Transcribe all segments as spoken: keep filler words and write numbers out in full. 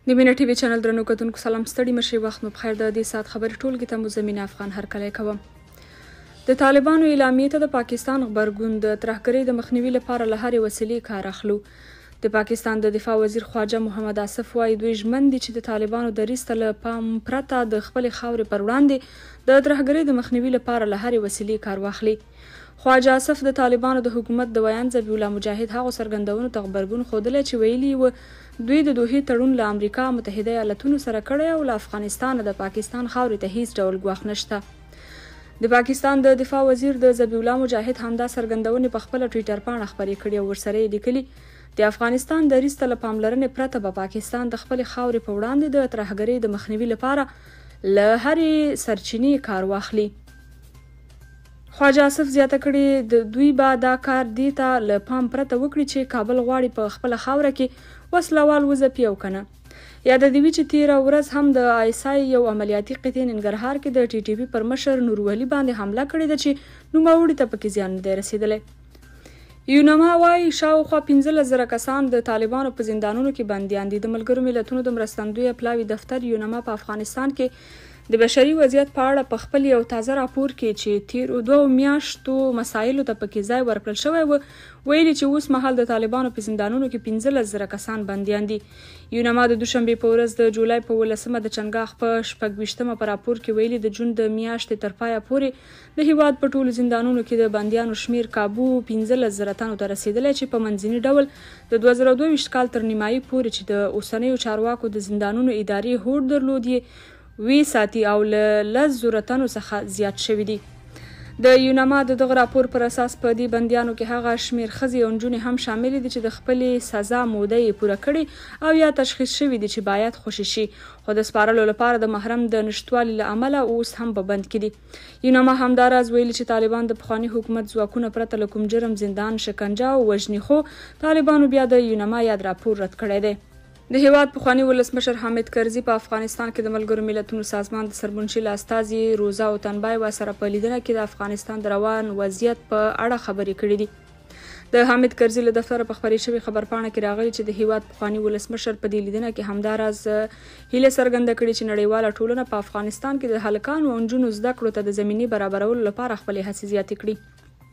د مینه ټي وي چینل درنو کتونکو سلام ستړي مشي وخت مو بخیر. د دې سات خبرې ټولګي ته مو زمینه افغان هرکلی کوم. د طالبانو اعلامیې ته د پاکستان غبرګون د ترهګرۍ د مخنیوي لپاره له هرې وسیلې کار اخلو. د پاکستان د دفاع وزیر خواجه محمد آصف وایي دوی ژمن دي چې د طالبانو دریځ ته له پام پرته د خپلې خاورې پر وړاندې د ترهګرۍ د مخنیوي لپاره له هرې وسیلې کار واخلي. خواجه آصف د طالبانو د حکومت د ویاند ذبیح الله مجاهد هغو څرګندونو ته غبرګون ښودلی چې ویلي و دوی د دوحې تړون له امریکا متحده ایالتونو سره کړی او له افغانستانه د پاکستان خاورې ته هیڅ ډول ګواښ نشته. د پاکستان د دفاع وزیر د ذبیح الله مجاهد همدا څرګندونې په خپله ټویټر پاڼه خپرې کړي او ورسره یې لیکلي د افغانستان دریځ ته له پاملرنې پرته به پاکستان د خپلې خاورې په وړاندې د ترهګرۍ د مخنیوي لپاره له هرې سرچینې کار واخلي. خواجه آصف زیاته کړې د دوی به دا کار دې ته له پام پرته وکړي چې کابل غواړي په خپله خاوره کې وسلوال وځپي او کنه. یاده دې وي چې تیره ورځ هم د آیس آی یو عملیاتي قطعې ننګرهار کې د ټي ټي پي پر مشر نورولي باندې حمله کړې ده چې نوموړي ته پکې زیان نه دی رسېدلی. یونما وایي شاوخوا پنځلس زره کسان د طالبانو په زندانونو کې بندیان دي. د ملګرو ملتونو د مرستندویه پلاوي دفتر یونما په افغانستان کې د بشري وضعیت په اړه په خپل یو تازه راپور کې چې تیرو دوو میاشتو مسایلو ته پکې ځای ورکړل شوی و ویلي چې اوس مهال د طالبانو په زندانونو کې پنځلس زره کسان بندیان دي. یونما د دوشنبې په ورځ د جولای په ولسمه د چنګاښ په شپږ ویشتمه په راپور کې ویلي د جون د میاشتې تر پایه پورې د هیواد په ټولو زندانونو کې د بندیانو شمیر کابو پنځلس زره تنو ته رسېدلی چې په منځني ډول د دوه زره دوه ویشت کال تر نیمایي پورې چې د اوسنیو چارواکو د زندانونو ادارې هوډ درلود یې وی ساتي او له لس زره تنو څخه زیات شوي دي. د یونما د دغه راپور پر اساس په دې بندیانو کې هغه شمیر ښځې او نجونې هم شامل دي چې د خپلې سزا موده یې پوره کړې او یا تشخیص شوي دي چې باید خوشي شي خو د سپارلو لپاره د محرم د نشتوالي له امله اوس هم په بند کې دي. یونما همداراز ویلي چې طالبان د پخواني حکومت ځواکونه پرته له کوم جرم زندان شکنجه او وژني خو طالبانو بیا د یونما یاد راپور رد کړی دی. د هیواد پخواني ولسمشر حامد کرزي په افغانستان کې د ملګرو ملتونو سازمان د سرمنشي له استازي روزا اوتنبایوا سره په لیدنه کې د افغانستان د روان وضعیت په اړه خبرې کړې دي. د حامد کرزي له دفتره په خپرې شوې خبرپاڼه کې راغلي چې د هیواد پخواني ولسمشر په دې لیدنه کې همداراز هیله څرګنده کړې چې نړیواله ټولنه په افغانستان کې د هلکانو او نجونو زده کړو ته د زمینې برابرولو لپاره خپلې هڅې زیاتې کړي.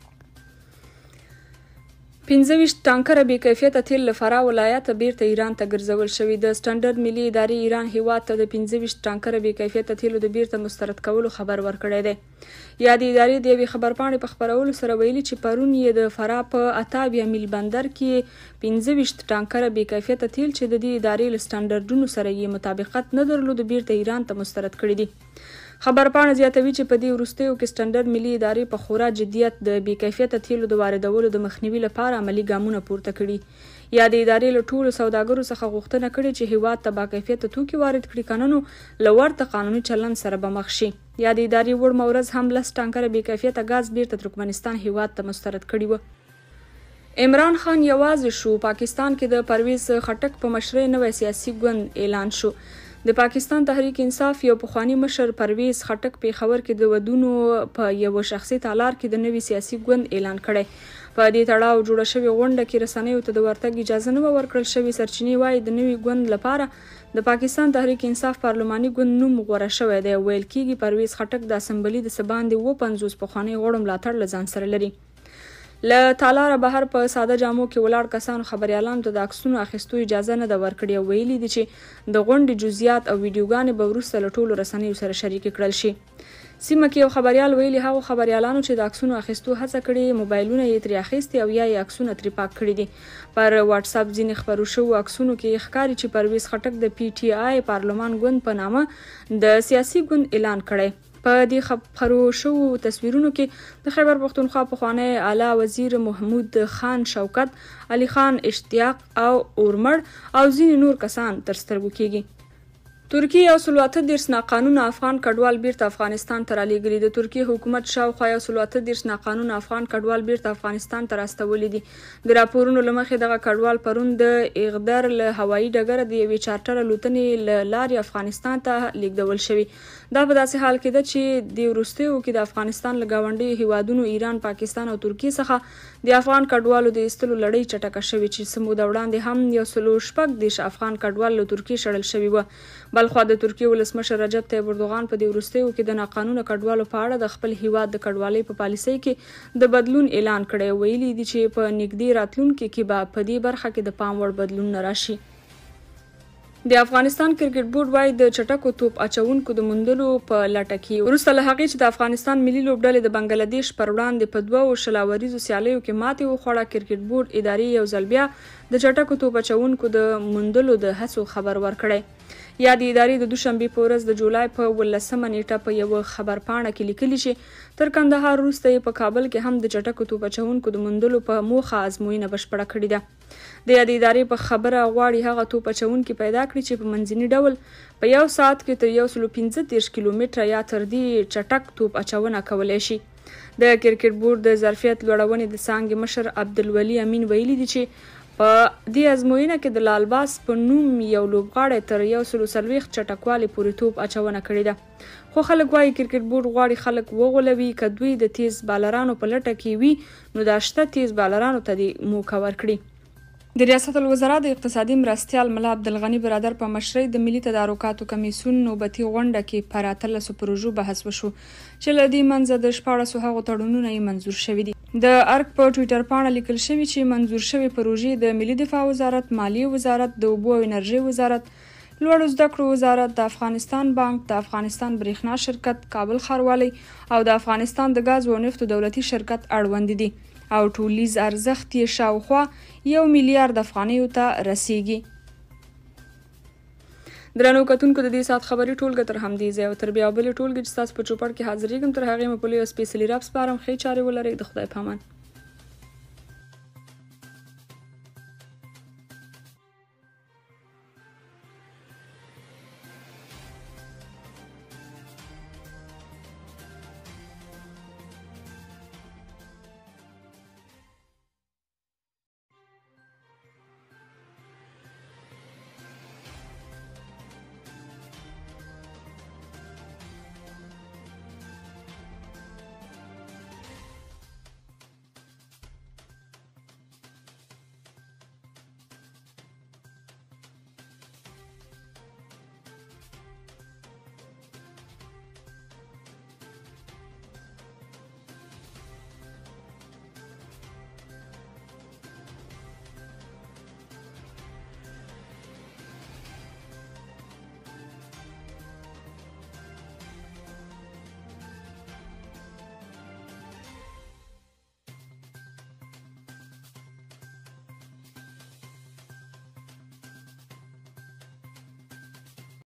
پنځه ویشت ټانکره بې کیفیته تیل له فراه ولایته بیرته ایران ته ګرځول شوي. د سټنډرډ ملي ادارې ایران هیواد ته د پنځه ویشت ټانکره بې کیفیته تیلو د بیرته مسترد کولو خبر ورکړی دی. یا د ادارې د یوې خبرپاڼې په خپرولو سره ویلي چې پرون یې د فراه په اته اویا میل بندر کې پنځه ویشت ټانکره بې کیفیته تیل چې د دې ادارې له سټنډرډونو سره یې مطابقت نه درلود بیرته ایران ته مسترد کړي دي. خبرپاڼه زیاتوي چې په دې وروستیو کې سټنډرډ ملي ادارې په خورا جدیت د بې کیفیته تیلو د واردولو د مخنیوي لپاره عملي ګامونه پورته کړي. یا د ادارې له ټولو سوداګرو څخه غوښتنه کړې چې هیواد ته با کیفیته توکي وارد کړي کنه نو له ورته قانوني چلند سره به مخ شي. یا د ادارې وړمه ورځ هم لس ټانکره بې کیفیته ګاز بیرته ترکمنستان هیواد ته مسترد کړي و. عمران خان یوازې شو. پاکستان کې د پرویز خټک په مشرۍ نوی سیاسي ګوند اعلان شو. د پاکستان تحریک انصاف یو پخوانی مشر پرویز خټک پېښور کې د ودونو په یو شخصي تالار کې د نوي سیاسي ګوند اعلان کړی. په دې تړاو جوړه شوې غونډه کې رسنیو ته د ورتګ اجازه نه ورکړل شوې. سرچینې وایي د نوي ګوند لپاره د پاکستان تحریک انصاف پارلماني ګوند نوم غوره شوی دی. ویل کېږي پرویز خټک د اسمبلي د څه باندې اووه پنځوس پخواني غړو ملاتړ له ځان سره لري. له تالاره بهر په ساده جامو کې ولاړ کسانو خبریالانو ته د عکسونو اخیستو اجازه نه ده ورکړې او ویلي دي چې د غونډې جزئیات او ویډیوګانې به وروسته له ټولو رسنیو سره شریکې کړل شي. سیمه کې یو خبریال ویلي هغو خبریالانو چې د عکسونو اخیستو هڅه کړې موبایلونه یې ترې اخیستي او یا یې عکسونه ترې پاک کړي دي. پر واټس اپ ځینې خپرو شوو عکسونو کې ښکاري چې پرویز خټک د پی ټي آی پارلمان ګوند په نامه د سیاسي ګوند اعلان کړی. په دې خبرو شوو تصویرونو کې د خیبر پښتونخوا پخوانی اعلی وزیر محمود خان شوکت، علي خان اشتیاق او اورمړ او ځینې نور کسان تر سترګو کېږي. ترکیه یو سل اته دېرش ناقانونه افغان کډوال بیرته افغانستان ته رالیږلي. د ترکیه حکومت شاوخوا یو سل اته دېرش ناقانونه افغان کډوال بیرته افغانستان ته راستولي دي. د راپورونو له مخې دغه کډوال پرون د اغدر له هوایي ډګره د یوې چارټر الوتنې له لارې افغانستان ته لیږدول شوي. دا په داسې حال کې ده چې د وروستیو کې د افغانستان له ګاونډیو هیوادونو ایران، پاکستان او ترکیه څخه د افغان کډوالو د ایستلو لړۍ چټکه شوې چې څه موده وړاندې هم یو سل شپږ دېرش افغان کډوال له ترکیې شړل شوي وه. بلخوا د ترکیې ولسمشر رجب طیب اردوغان په دې وروستیو کې د ناقانونه کډوالو په اړه د خپل هیواد د کډوالۍ په پالیسۍ کې د بدلون اعلان کړی. ویلي دي چې په نږدې راتلونکي کې به په دې برخه کې د پام وړ بدلون راشي. د افغانستان کرکټ بورډ وايي د چټکو توپ اچونکو د موندلو په لټه کې وروسته له هغې چې د افغانستان ملي لوبډلې د بنګلادیش پر وړاندې په دوو شلاوریزو سیالیو کې ماتې وخوړه، کرکټ بورډ ادارې یو ځل بیا د چټکو توپ اچونکو د موندلو د هڅو خبر ورکړی. یا د ادارې د دوشنبې په ورځ د جولای په ولسمه نیټه په یوه خبرپاڼه کې لیکلي چې تر کندهار وروسته یې په کابل کې هم د چټکو توپ اچونکو د موندلو په موخه ازموینه بشپړه کړې ده. د یادې ادارې په خبره غواړي هغه توپ اچونکي پیدا کړي چې په منځني ډول په یو ساعت کې تر یو سل پنځه دېرش کیلومتره یا تر دې چټک توپ اچونه کولی شي. د کرکټ بورډ د ظرفیت لوړونې د څانګې مشر عبدالولي امین ویلي دي چې په دې ازموینه کې د لالباس په نوم یو لوبغاړی تر یو سل څلوېښت چټکوالي پورې توپ اچونه کړې ده. خو خلک وایي کرکټ بورډ غواړي خلک وغولوي. که دوی د تیز بالرانو په لټه کې وي نو دا شته تیز بالرانو ته دې موقع ورکړي. د ریاست الوزرا د اقتصادي مرستیال ملا عبدالغني برادر په مشرۍ د ملي تدارکاتو کمیسیون نوبتي غونډه کې پر اتلسو پروژو بحث وشو چې له دې منځه د شپاړسو هغو تړونونه یې منظور شوي دي. د ارګ په ټویټر پاڼه لیکل شوي چې منظور شوي پروژې د ملي دفاع وزارت، مالیې وزارت، د اوبو او انرژۍ وزارت، لوړو زده کړو وزارت، د افغانستان بانک، د افغانستان برېښنا شرکت، کابل ښاروالۍ او د افغانستان د ګاز و نفتو دولتي شرکت اړوند دي او ټولیز ارزښت یې شاوخوا یو میلیارډ افغانیو ته رسیږي. درنو کتونکو د دې ساعت خبري ټولګه تر همدې ځایه او تر بیا بلې ټولګې چې ستاسو په چوپړ کې حاضرېږم تر هغې مو په لویه سپېڅلي رب سپارم. ښې چارې ولرئ. د خدای په امان.